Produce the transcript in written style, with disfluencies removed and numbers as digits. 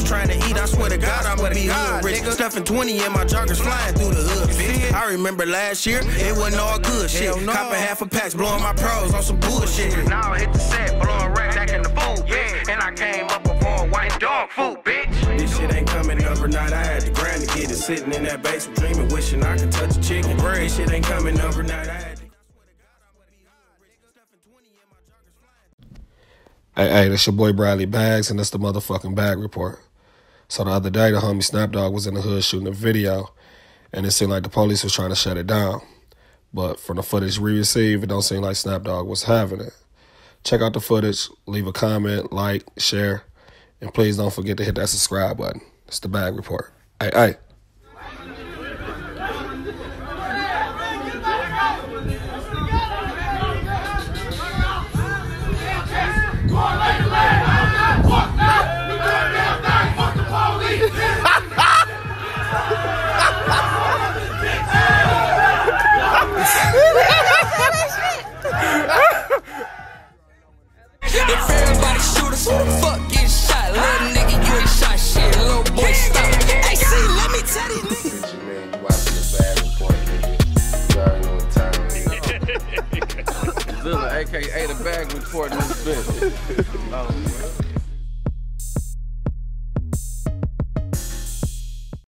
trying to eat, I swear to God, I'ma be hood rich. Stuffing 20 in my joggers flying through the hood, bitch. I remember last year, it wasn't all good shit. Copping half a packs, blowing my pros on some bullshit. Now I hit the set, blowing racks, acting the fool, bitch. And I came up before white dog food, bitch. This shit ain't coming overnight, I had to grind to get it. Sitting in that basement, dreaming, wishing I could touch a chicken. This shit ain't coming overnight, I had to. Hey, this your boy Bradley Bags, and that's the motherfucking bag report. So the other day, the homie Snap Dogg was in the hood shooting a video, and it seemed like the police was trying to shut it down. But from the footage we received, it don't seem like Snap Dogg was having it. Check out the footage, leave a comment, like, share, and please don't forget to hit that subscribe button. It's the bag report. Hey. If everybody shoot us, who the fuck get shot? Little nigga, you ain't shot shit. Little boy, stop. Hey, see, let me tell you. Get your man, you watching the bag report, nigga. You already know what time it is. Zilla, a.k.a. the bag report in this bitch.